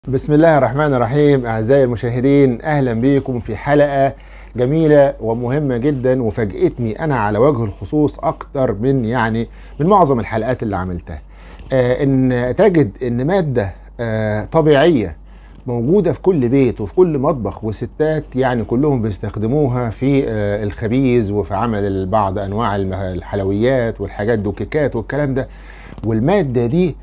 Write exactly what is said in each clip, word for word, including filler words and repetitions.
بسم الله الرحمن الرحيم. أعزائي المشاهدين، أهلا بكم في حلقة جميلة ومهمة جدا، وفاجئتني أنا على وجه الخصوص أكتر من يعني من معظم الحلقات اللي عملتها. آه إن تجد إن مادة آه طبيعية موجودة في كل بيت وفي كل مطبخ، وستات يعني كلهم بيستخدموها في آه الخبيز وفي عمل بعض أنواع الحلويات والحاجات دي وكيكات والكلام ده. والمادة دي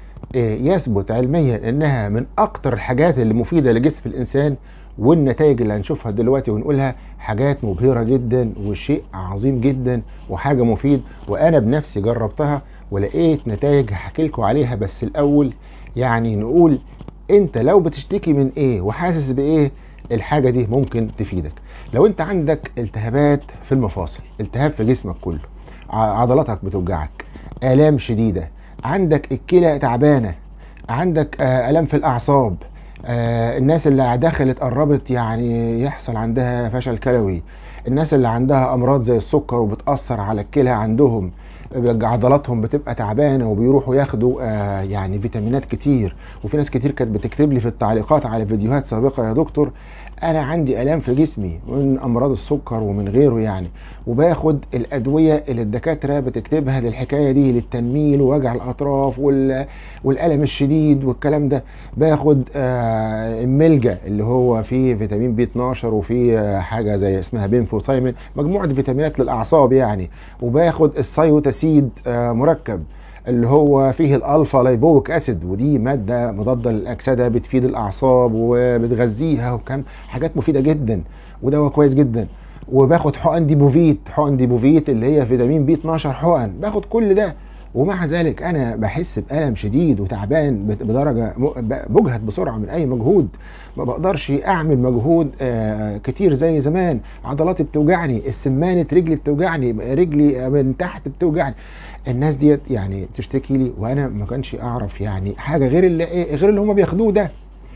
يثبت علميا انها من اكتر الحاجات اللي مفيدة لجسم الانسان، والنتائج اللي هنشوفها دلوقتي ونقولها حاجات مبهرة جدا وشيء عظيم جدا وحاجة مفيد. وانا بنفسي جربتها ولقيت نتائج هحكي لكم عليها. بس الاول يعني نقول انت لو بتشتكي من ايه وحاسس بايه الحاجة دي ممكن تفيدك. لو انت عندك التهابات في المفاصل، التهاب في جسمك كله، عضلاتك بتوجعك، آلام شديدة، عندك الكلى تعبانة، عندك آه ألم في الأعصاب، آه الناس اللي دخلت قربت يعني يحصل عندها فشل كلوي، الناس اللي عندها أمراض زي السكر وبتأثر على الكلى عندهم، عضلاتهم بتبقى تعبانة وبيروحوا ياخدوا آه يعني فيتامينات كتير. وفي ناس كتير كانت بتكتب لي في التعليقات على فيديوهات سابقة: يا دكتور أنا عندي آلام في جسمي من أمراض السكر ومن غيره يعني، وباخد الأدوية اللي الدكاترة بتكتبها للحكاية دي، للتنميل ووجع الأطراف والألم الشديد والكلام ده. باخد آه الملجأ اللي هو فيه فيتامين بي اتناشر وفيه آه حاجة زي اسمها بينفوثايمين، مجموعة فيتامينات للأعصاب يعني. وباخد السايوتاسيد آه مركب اللي هو فيه الالفا لايبويك اسيد، ودي ماده مضاده للاكسده بتفيد الاعصاب وبتغذيها، وكان حاجات مفيده جدا ودواء كويس جدا. وباخد حقن ديبوفيت، حقن ديبوفيت اللي هي فيتامين بي اتناشر حقن، باخد كل ده. ومع ذلك انا بحس بالم شديد وتعبان بدرجه، بجهد بسرعه من اي مجهود، ما بقدرش اعمل مجهود آه كتير زي زمان. عضلاتي بتوجعني، السمانه رجلي بتوجعني، رجلي من تحت بتوجعني. الناس ديت يعني تشتكي لي وانا ما كانش اعرف يعني حاجه غير اللي ايه غير اللي هم بياخدوه ده.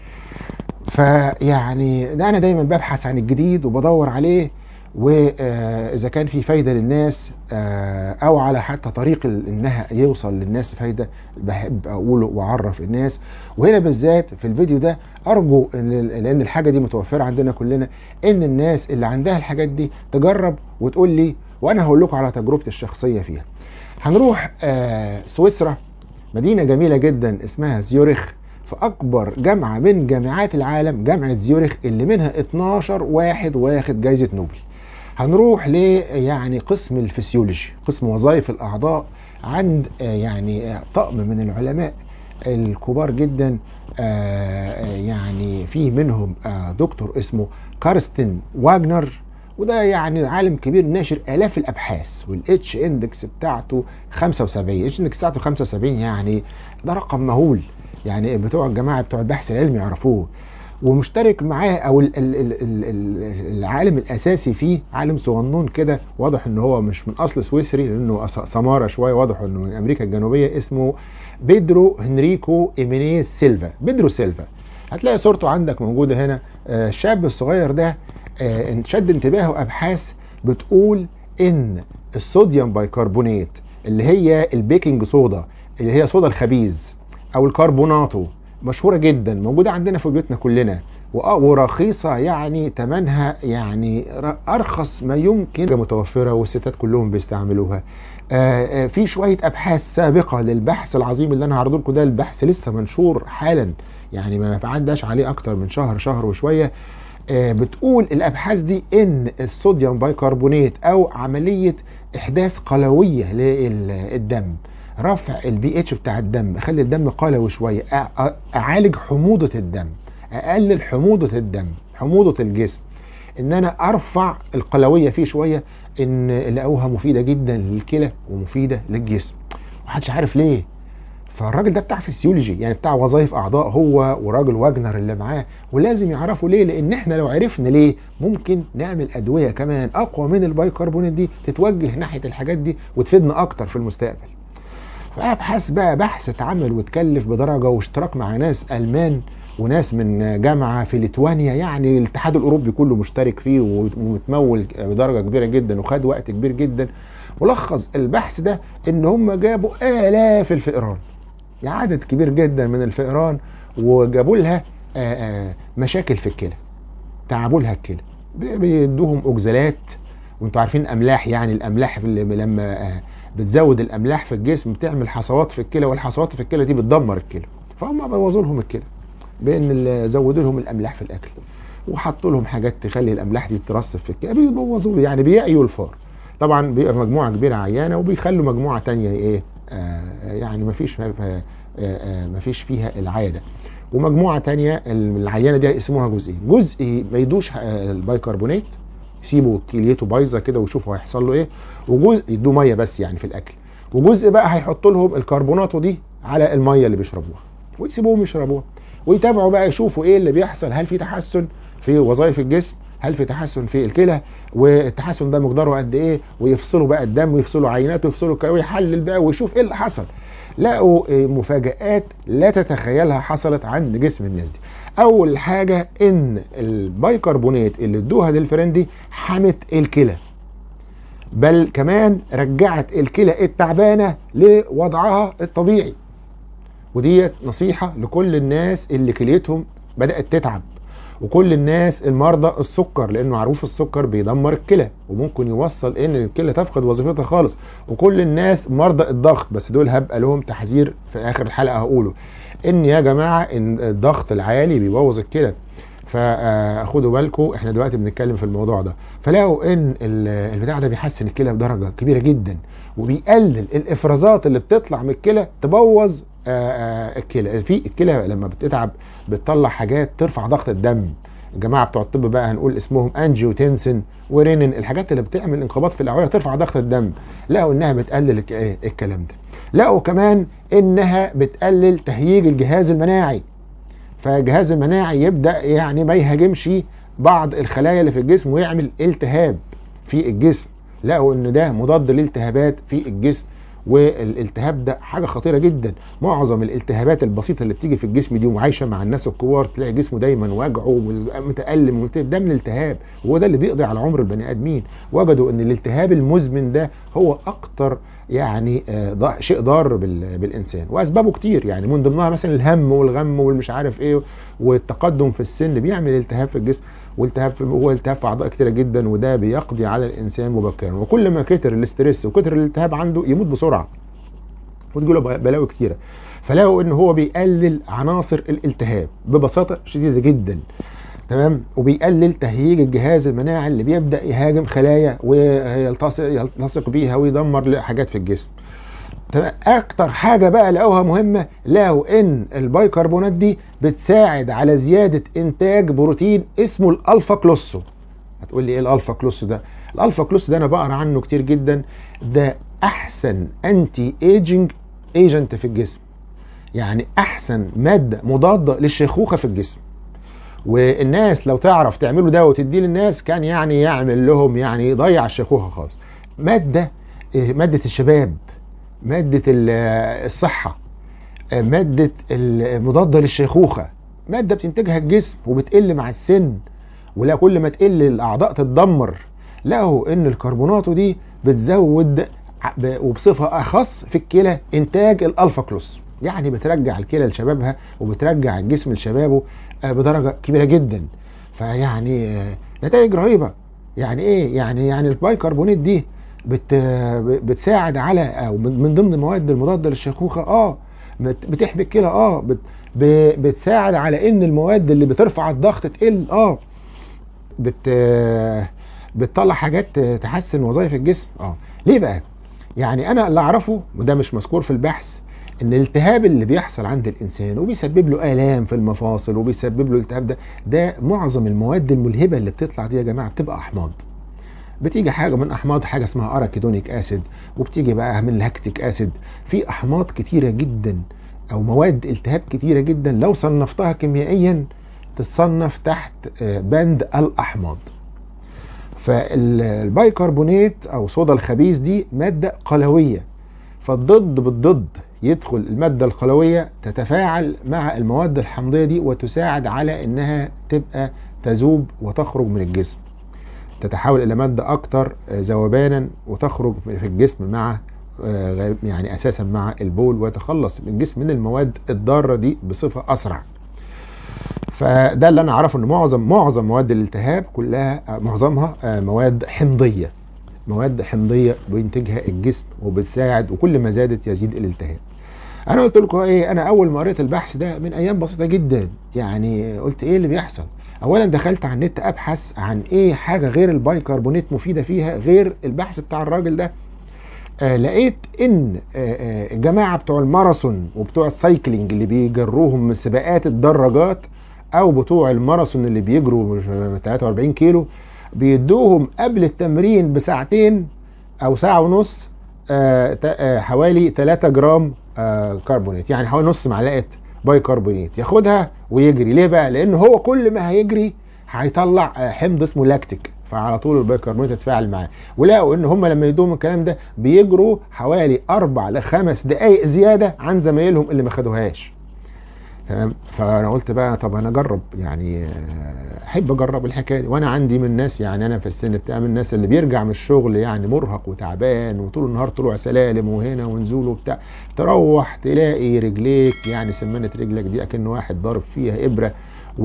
فيعني ده انا دايما ببحث عن الجديد وبدور عليه، واذا كان في فايده للناس او على حتى طريق انها يوصل للناس فايده بحب اقوله واعرف الناس. وهنا بالذات في الفيديو ده ارجو ان لان الحاجه دي متوفره عندنا كلنا، ان الناس اللي عندها الحاجات دي تجرب وتقول لي، وانا هقول لكم على تجربتي الشخصيه فيها. هنروح سويسرا، مدينه جميله جدا اسمها زيورخ، في اكبر جامعه من جامعات العالم، جامعه زيورخ اللي منها اتناشر واحد واخد جائزه نوبل. هنروح ل يعني قسم الفسيولوجي، قسم وظائف الاعضاء، عند يعني طقم من العلماء الكبار جدا. يعني في منهم دكتور اسمه كارستن واجنر، وده يعني عالم كبير ناشر آلاف الأبحاث، والاتش اندكس بتاعته خمسة وسبعين. الاتش اندكس بتاعته خمسة وسبعين، يعني ده رقم مهول، يعني بتوع الجماعة بتوع البحث العلمي يعرفوه. ومشترك معاه او ال ال ال ال العالم الاساسي فيه عالم صغنون كده، واضح ان هو مش من اصل سويسري لانه سماره شويه، واضح انه من امريكا الجنوبيه، اسمه بيدرو هنريكو ايمينيز سيلفا. بيدرو سيلفا هتلاقي صورته عندك موجوده هنا. آه الشاب الصغير ده آه شد انتباهه ابحاث بتقول ان الصوديوم بايكربونات اللي هي البيكنج صودا، اللي هي صودا الخبيز او الكربوناتو، مشهوره جدا، موجوده عندنا في بيوتنا كلنا، ورخيصه، يعني ثمنها يعني ارخص ما يمكن، متوفره والستات كلهم بيستعملوها. آآ آآ في شويه ابحاث سابقه للبحث العظيم اللي انا هعرضه لكم ده، البحث لسه منشور حالا، يعني ما عداش عليه اكتر من شهر شهر وشويه. بتقول الابحاث دي ان الصوديوم بايكربونات او عمليه احداث قلويه للدم، رفع البي اتش بتاع الدم، اخلي الدم قلوي شويه، اعالج حموضه الدم، اقلل حموضه الدم، حموضه الجسم، ان انا ارفع القلويه فيه شويه. ان لقوها مفيده جدا للكلى ومفيده للجسم، محدش عارف ليه. فالراجل ده بتاع فسيولوجي، يعني بتاع وظائف اعضاء، هو وراجل واجنر اللي معاه، ولازم يعرفوا ليه، لان احنا لو عرفنا ليه ممكن نعمل ادويه كمان اقوى من البايكربونات دي تتوجه ناحيه الحاجات دي وتفيدنا اكتر في المستقبل. فابحث بقى، بحث اتعمل واتكلف بدرجه، واشتراك مع ناس المان وناس من جامعه في ليتوانيا، يعني الاتحاد الاوروبي كله مشترك فيه ومتمول بدرجه كبيره جدا، وخد وقت كبير جدا. ملخص البحث ده ان هم جابوا الاف الفئران، يعني عدد كبير جدا من الفئران، وجابوا لها آآ آآ مشاكل في الكلى، تعبوا لها الكلى، بيدوهم اوكزالات، وانتوا عارفين املاح، يعني الاملاح في اللي لما بتزود الاملاح في الجسم بتعمل حصوات في الكلى، والحصوات في الكلى دي بتدمر الكلى، فهم بوظوا لهم الكلى بان زودوا لهم الاملاح في الاكل، وحطوا لهم حاجات تخلي الاملاح دي تترسب في الكلى، بيبوظوا يعني بيعيوا الفار. طبعا بيبقى مجموعه كبيره عيانه، وبيخلوا مجموعه تانية ايه آه يعني ما فيش آه آه ما فيش فيها العيا ده، ومجموعه تانية العيانه دي اسمها جزئين، جزء ما يدوش البيكربونات، يسيبوا كليته بايظه كده ويشوفوا هيحصل له ايه، وجزء يدوه ميه بس يعني في الاكل، وجزء بقى هيحطوا لهم الكربونات دي على الميه اللي بيشربوها ويسيبوهم يشربوها، ويتابعوا بقى يشوفوا ايه اللي بيحصل، هل في تحسن في وظائف الجسم، هل في تحسن في الكلى، والتحسن ده مقداره قد ايه، ويفصلوا بقى الدم ويفصلوا عينات ويفصلوا الكلى ويحلل بقى ويشوف ايه اللي حصل. لقوا مفاجآت لا تتخيلها حصلت عند جسم الناس دي. اول حاجه ان البيكربونات اللي ادوها للفئران دي حمت الكلى، بل كمان رجعت الكلى التعبانه لوضعها الطبيعي، وديت نصيحه لكل الناس اللي كليتهم بدات تتعب، وكل الناس المرضى السكر، لانه معروف السكر بيدمر الكلى وممكن يوصل ان الكلى تفقد وظيفتها خالص، وكل الناس مرضى الضغط، بس دول هبقى لهم تحذير في اخر الحلقه هقوله ان يا جماعه ان الضغط العالي بيبوظ الكلى، فخدوا بالكم احنا دلوقتي بنتكلم في الموضوع ده. فلاقوا ان البتاع ده بيحسن الكلى بدرجه كبيره جدا، وبيقلل الافرازات اللي بتطلع من الكلى تبوظ الكلى. في الكلى لما بتتعب بتطلع حاجات ترفع ضغط الدم، الجماعه بتوع الطب بقى هنقول اسمهم انجيوتنسين ورينين، الحاجات اللي بتعمل انقباض في الاوعيه ترفع ضغط الدم، لقوا انها بتقلل الكلام ده. لقوا كمان انها بتقلل تهييج الجهاز المناعي، فالجهاز المناعي يبدا يعني ما يهاجمش بعض الخلايا اللي في الجسم ويعمل التهاب في الجسم. لقوا ان ده مضاد للالتهابات في الجسم، والالتهاب ده حاجه خطيره جدا. معظم الالتهابات البسيطه اللي بتيجي في الجسم دي وعايشه مع الناس الكبار، تلاقي جسمه دايما واجعه ومتالم وملتهب، ده من الالتهاب، وهو ده اللي بيقضي على عمر البني ادمين. وجدوا ان الالتهاب المزمن ده هو اكتر يعني آه شيء ضار بالانسان، واسبابه كتير، يعني من ضمنها مثلا الهم والغم والمش عارف ايه، والتقدم في السن بيعمل التهاب في الجسم، والتهاب في هو التهاب في اعضاء كتيره جدا، وده بيقضي على الانسان مبكرا. وكل ما كتر الاسترس وكتر الالتهاب عنده يموت بسرعه وتجيله بلاوي كتيره. فلاقوا ان هو بيقلل عناصر الالتهاب ببساطه شديده جدا، تمام، وبيقلل تهييج الجهاز المناعي اللي بيبدا يهاجم خلايا ويلتصق بيها ويدمر حاجات في الجسم. تمام. اكتر حاجه بقى لقوها مهمه، لقوا ان البيكربونات دي بتساعد على زياده انتاج بروتين اسمه الالفا كلوسو. هتقول لي ايه الالفا كلوسو ده؟ الالفا كلوسو ده انا بقرا عنه كتير جدا، ده احسن انتي ايجنج ايجنت في الجسم، يعني احسن ماده مضاده للشيخوخه في الجسم. والناس لو تعرف تعمله ده وتديه للناس كان يعني يعمل لهم يعني يضيع الشيخوخه خالص. ماده ماده الشباب، ماده الصحه، ماده المضاده للشيخوخه، ماده بتنتجها الجسم وبتقل مع السن، ولا كل ما تقل الاعضاء تتدمر. لقوا ان الكربونات دي بتزود وبصفه اخص في الكلى انتاج الالفا كلوس، يعني بترجع الكلى لشبابها وبترجع الجسم لشبابه بدرجه كبيره جدا. فيعني نتائج رهيبه. يعني ايه؟ يعني يعني البيكربونات دي بت بتساعد على، او من ضمن المواد المضاده للشيخوخه، اه بتحمي الكلى، اه بت بتساعد على ان المواد اللي بترفع الضغط تقل، اه بت بتطلع حاجات تحسن وظائف الجسم. اه ليه بقى؟ يعني انا اللي اعرفه وده مش مذكور في البحث، ان الالتهاب اللي بيحصل عند الانسان وبيسبب له الام في المفاصل وبيسبب له الالتهاب ده، ده معظم المواد الملهبه اللي بتطلع دي يا جماعه بتبقى احماض. بتيجي حاجه من احماض حاجه اسمها اراكيدونيك اسيد، وبتيجي بقى من لاكتيك اسيد، في احماض كتيره جدا او مواد التهاب كتيره جدا لو صنفتها كيميائيا تصنف تحت بند الاحماض. فالبيكربونات او صودا الخبيث دي ماده قلويه، فالضد بالضد يدخل الماده القلويه تتفاعل مع المواد الحمضيه دي وتساعد على انها تبقى تذوب وتخرج من الجسم، تتحول الى ماده اكثر ذوبانا وتخرج في الجسم مع يعني اساسا مع البول، ويتخلص من الجسم من المواد الضاره دي بصفه اسرع. فده اللي انا اعرفه، ان معظم معظم مواد الالتهاب كلها معظمها مواد حمضيه، مواد حمضيه بينتجها الجسم وبتساعد، وكل ما زادت يزيد الالتهاب. انا قلت لكم ايه، انا اول ما قريت البحث ده من ايام بسيطه جدا، يعني قلت ايه اللي بيحصل. اولا دخلت على النت ابحث عن ايه حاجه غير البايكربونات مفيده فيها غير البحث بتاع الراجل ده. آه لقيت ان آه آه الجماعه بتوع الماراثون وبتوع السايكلينج اللي بيجروهم من سباقات الدراجات، او بتوع الماراثون اللي بيجروا ثلاثة وأربعين كيلو، بيدوهم قبل التمرين بساعتين او ساعه ونص آه آه حوالي ثلاثة جرام آه كربونات، يعني حوالي نص معلقه بايكربونات ياخدها ويجري. ليه بقى؟ لان هو كل ما هيجري هيطلع آه حمض اسمه لاكتيك، فعلى طول البايكربونات تتفاعل معاه. ولقوا ان هم لما يدوهم الكلام ده بيجروا حوالي اربع لخمس دقائق زياده عن زمايلهم اللي ما خدوهاش. تمام. فانا قلت بقى طب انا اجرب، يعني احب اجرب الحكايه دي، وانا عندي من الناس، يعني انا في السن بتاع من الناس اللي بيرجع من الشغل يعني مرهق وتعبان وطول النهار طلوع سلالم وهنا ونزول وبتاع، تروح تلاقي رجليك يعني سمنه رجلك دي اكن واحد ضارب فيها ابره،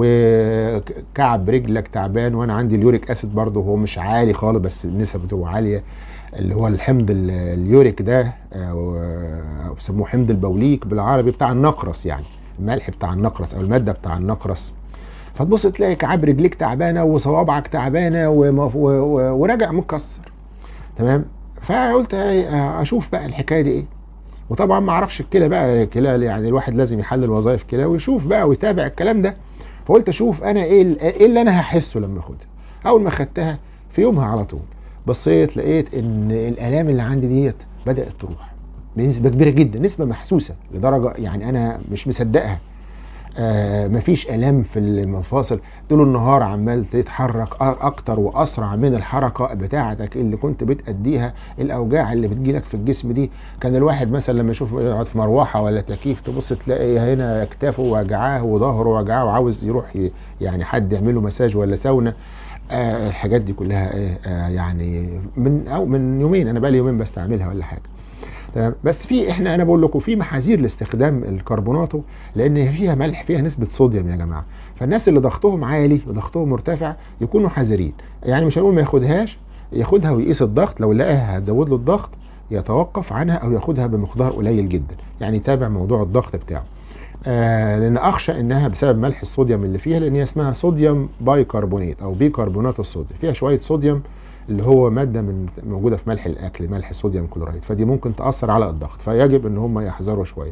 وكعب رجلك تعبان. وانا عندي اليوريك اسيد برضه هو مش عالي خالص بس نسبته عاليه، اللي هو الحمض اليوريك ده بيسموه حمض البوليك بالعربي، بتاع النقرس، يعني الملح بتاع النقرس او الماده بتاع النقرس. فتبص تلاقي كعب رجليك تعبانه وصوابعك تعبانه وراجع متكسر. تمام. فقلت اشوف بقى الحكايه دي ايه. وطبعا ما اعرفش الكلى بقى، الكلى يعني الواحد لازم يحلل وظائف كلى ويشوف بقى ويتابع الكلام ده. فقلت اشوف انا ايه ايه اللي انا هحسه لما اخدها. اول ما خدتها في يومها على طول بصيت لقيت ان الالام اللي عندي ديت بدات تروح بنسبه كبيره جدا، نسبه محسوسه لدرجه يعني انا مش مصدقها. آه مفيش الام في المفاصل، طول النهار عمال تتحرك اكتر واسرع من الحركه بتاعتك اللي كنت بتأديها. الاوجاع اللي بتجيلك في الجسم دي، كان الواحد مثلا لما يشوف يقعد في مروحه ولا تكييف تبص تلاقي هنا اكتافه وجعاه وظهره وجعاه وعاوز يروح يعني حد يعمله مساج ولا ساونا. آه الحاجات دي كلها آه يعني من او من يومين، انا بقى لي يومين بستعملها ولا حاجه. تمام. بس في احنا انا بقول لكم في محاذير لاستخدام الكربوناتو، لان فيها ملح، فيها نسبه صوديوم يا جماعه. فالناس اللي ضغطهم عالي وضغطهم مرتفع يكونوا حذرين، يعني مش هنقول ما ياخدهاش، ياخدها ويقيس الضغط، لو لقاها هتزود له الضغط يتوقف عنها او ياخدها بمقدار قليل جدا، يعني يتابع موضوع الضغط بتاعه. آه لان اخشى انها بسبب ملح الصوديوم اللي فيها، لان هي اسمها صوديوم بايكربونات او بيكربونات الصوديوم، فيها شويه صوديوم اللي هو ماده من موجوده في ملح الاكل، ملح الصوديوم كلورايد، فدي ممكن تاثر على الضغط، فيجب ان هم يحذروا شويه.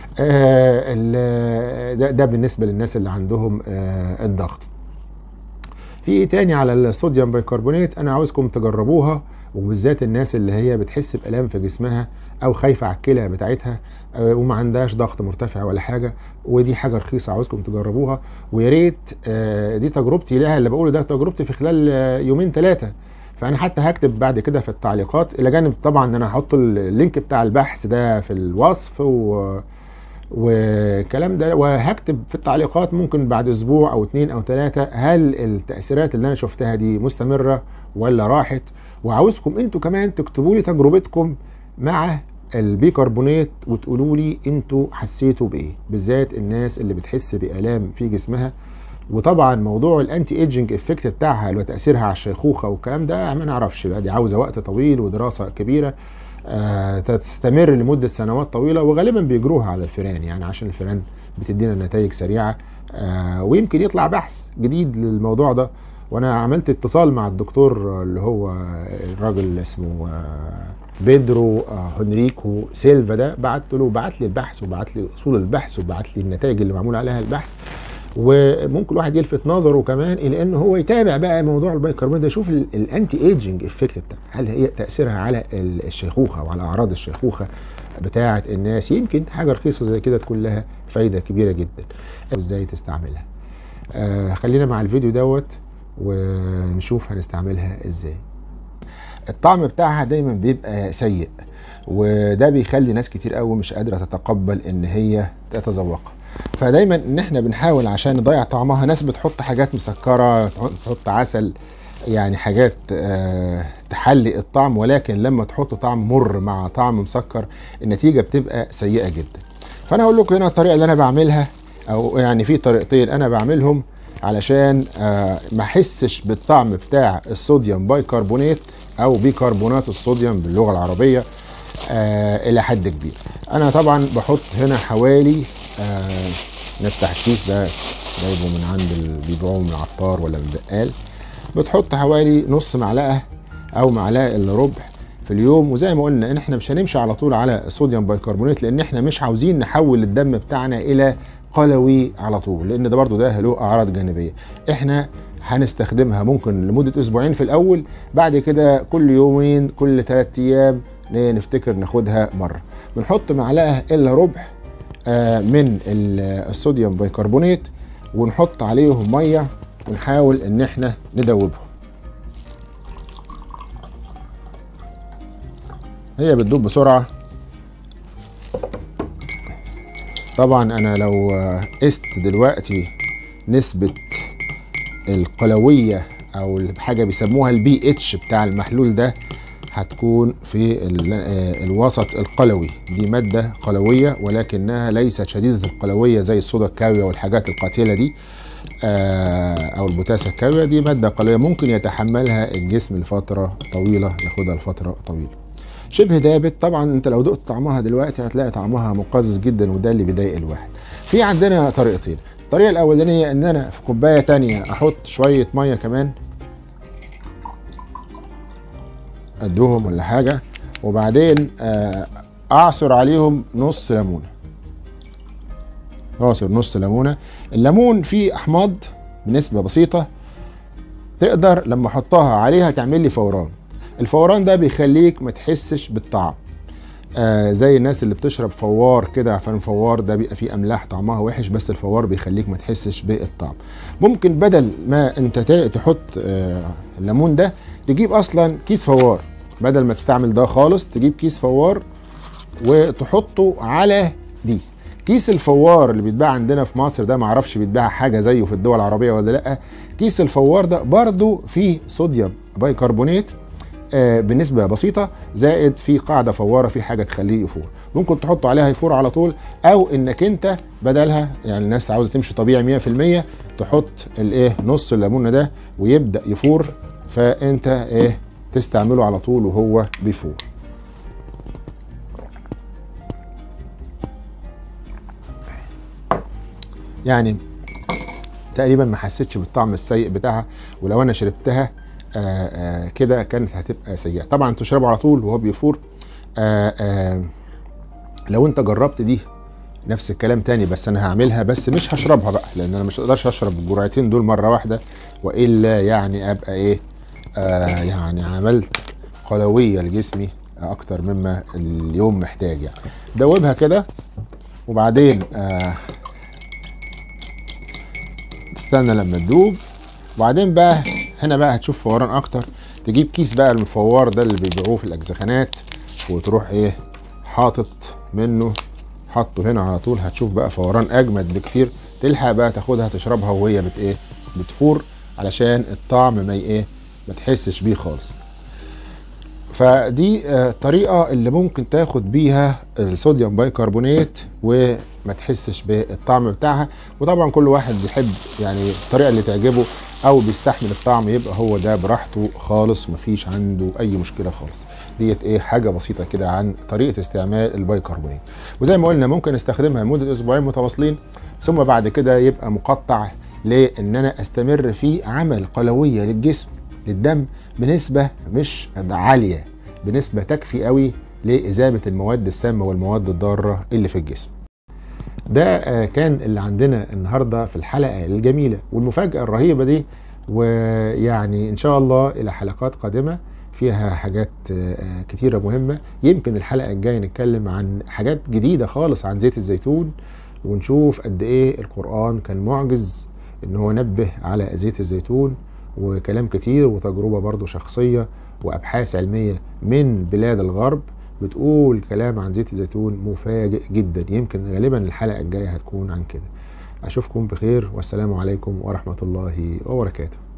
آه ده, ده بالنسبه للناس اللي عندهم آه الضغط. في ايه تاني على الصوديوم بايكربونات انا عاوزكم تجربوها، وبالذات الناس اللي هي بتحس بالام في جسمها او خايفه على الكلى بتاعتها آه وما عندهاش ضغط مرتفع ولا حاجه، ودي حاجه رخيصه عاوزكم تجربوها. ويا ريت آه دي تجربتي لها، اللي بقوله ده تجربتي في خلال يومين ثلاثه. فانا حتى هكتب بعد كده في التعليقات، الى جانب طبعا ان انا هحط اللينك بتاع البحث ده في الوصف و والكلام ده، وهكتب في التعليقات ممكن بعد اسبوع او اتنين او تلاتة هل التأثيرات اللي انا شفتها دي مستمرة ولا راحت. وعاوزكم انتوا كمان تكتبوا لي تجربتكم مع البيكربونات وتقولوا لي انتوا حسيتوا بايه، بالذات الناس اللي بتحس بآلام في جسمها. وطبعا موضوع الانتي ايجنج افكت بتاعها اللي هو تاثيرها على الشيخوخه والكلام ده ما نعرفش بقى، دي عاوزه وقت طويل ودراسه كبيره آه تستمر لمده سنوات طويله، وغالبا بيجروها على الفئران، يعني عشان الفئران بتدينا نتائج سريعه. آه ويمكن يطلع بحث جديد للموضوع ده. وانا عملت اتصال مع الدكتور اللي هو الراجل اللي اسمه آه بيدرو آه هنريكو سيلفا ده، بعت له بعت لي البحث وبعت لي اصول البحث وبعت لي النتائج اللي معمول عليها البحث. وممكن الواحد يلفت نظره كمان الى ان هو يتابع بقى موضوع البايكربونات ده، يشوف الانتي ايجنج افكت بتاعها، هل هي تاثيرها على الشيخوخه وعلى اعراض الشيخوخه بتاعه الناس. يمكن حاجه رخيصه زي كده تكون لها فايده كبيره جدا. ازاي تستعملها؟ آه خلينا مع الفيديو دوت ونشوف هنستعملها ازاي. الطعم بتاعها دايما بيبقى سيء، وده بيخلي ناس كتير قوي مش قادره تتقبل ان هي تتذوقها. فدايما ان احنا بنحاول عشان نضيع طعمها، ناس بتحط حاجات مسكره، تحط عسل، يعني حاجات أه تحلي الطعم، ولكن لما تحط طعم مر مع طعم مسكر النتيجه بتبقى سيئه جدا. فانا هقول لكم هنا الطريقه اللي انا بعملها او يعني في طريقتين انا بعملهم علشان آه ما احسش بالطعم بتاع الصوديوم بايكربونات او بيكربونات الصوديوم باللغه العربيه آه الى حد كبير. انا طبعا بحط هنا حوالي آه نفتح الكيس ده جايبه من عند اللي بيبيعوه من العطار ولا من البقال، بتحط حوالي نص معلقه او معلقه الا ربع في اليوم. وزي ما قلنا ان احنا مش هنمشي على طول على الصوديوم بايكربونات لان احنا مش عاوزين نحول الدم بتاعنا الى قلوي على طول، لان ده برضو ده له اعراض جانبيه. احنا هنستخدمها ممكن لمده اسبوعين في الاول، بعد كده كل يومين كل ثلاث ايام نفتكر ناخدها مره. بنحط معلقه الا ربع من الصوديوم بايكربونات ونحط عليهم ميه ونحاول ان احنا ندوبهم. هي بتدوب بسرعه. طبعا انا لو قست دلوقتي نسبه القلويه او حاجه بيسموها البي اتش بتاع المحلول ده هتكون في الوسط القلوي. دي ماده قلويه ولكنها ليست شديده القلويه زي الصودا الكاويه والحاجات القاتله دي او البوتاسا الكاويه. دي ماده قلويه ممكن يتحملها الجسم لفتره طويله، ياخدها لفتره طويله. شبه دابت. طبعا انت لو دقت طعمها دلوقتي هتلاقي طعمها مقزز جدا وده اللي بيضايق الواحد. في عندنا طريقتين. الطريقه الاولانيه ان انا في كوبايه تانية احط شويه ميه كمان ادوهم ولا حاجه، وبعدين اعصر عليهم نص ليمونه. اعصر نص ليمونه. الليمون فيه احماض بنسبه بسيطه تقدر لما احطها عليها تعمل لي فوران. الفوران ده بيخليك ما تحسش بالطعم آه زي الناس اللي بتشرب فوار كده، عشان الفوار ده بيبقى فيه املاح طعمها وحش، بس الفوار بيخليك ما تحسش بالطعم. ممكن بدل ما انت تحط آه الليمون ده تجيب اصلا كيس فوار، بدل ما تستعمل ده خالص تجيب كيس فوار وتحطه على دي. كيس الفوار اللي بيتباع عندنا في مصر ده معرفش بيتباع حاجه زيه في الدول العربيه ولا لا. كيس الفوار ده برضو فيه صوديوم بايكربونات آه بنسبه بسيطه، زائد في قاعده فواره في حاجه تخليه يفور. ممكن تحط عليها يفور على طول، او انك انت بدلها يعني الناس عاوزه تمشي طبيعي مية في المية تحط الايه نص الليمون ده ويبدا يفور، فانت ايه تستعمله على طول وهو بيفور. يعني تقريبا ما حسيتش بالطعم السيء بتاعها، ولو انا شربتها آآ آآ كده كانت هتبقى سيئه. طبعا تشربه على طول وهو بيفور. آآ آآ لو انت جربت دي نفس الكلام تاني، بس انا هعملها بس مش هشربها بقى، لان انا مش هقدرش اشرب الجرعتين دول مره واحده، والا يعني ابقى ايه آه يعني عملت قلويه لجسمي اكتر مما اليوم محتاج. يعني دوبها كده وبعدين آه تستنى لما تدوب، وبعدين بقى هنا بقى هتشوف فوران اكتر. تجيب كيس بقى المفور ده اللي بيبيعوه في الاجزخانات وتروح ايه حاطط منه، حطه هنا على طول، هتشوف بقى فوران اجمد بكتير. تلحق بقى تاخدها تشربها وهي بت ايه بتفور، علشان الطعم ما ايه ما تحسش بيه خالص. فدي الطريقه اللي ممكن تاخد بيها الصوديوم بايكربونات وما تحسش بالطعم بتاعها. وطبعا كل واحد بيحب يعني الطريقه اللي تعجبه او بيستحمل الطعم، يبقى هو ده براحته خالص ومفيش عنده اي مشكله خالص. ديت ايه حاجه بسيطه كده عن طريقه استعمال البايكربونات. وزي ما قلنا ممكن استخدمها لمده اسبوعين متواصلين، ثم بعد كده يبقى مقطع لان انا استمر في عمل قلويه للجسم للدم بنسبه مش عاليه، بنسبه تكفي قوي لإذابة المواد السامة والمواد الضارة اللي في الجسم. ده كان اللي عندنا النهاردة في الحلقة الجميلة والمفاجأة الرهيبة دي، ويعني إن شاء الله إلى حلقات قادمة فيها حاجات كتيرة مهمة. يمكن الحلقة الجاية نتكلم عن حاجات جديدة خالص عن زيت الزيتون، ونشوف قد إيه القرآن كان معجز إن هو نبه على زيت الزيتون، وكلام كتير وتجربة برضو شخصية وأبحاث علمية من بلاد الغرب بتقول كلام عن زيت الزيتون مفاجئ جدا. يمكن غالبا الحلقة الجاية هتكون عن كده. أشوفكم بخير والسلام عليكم ورحمة الله وبركاته.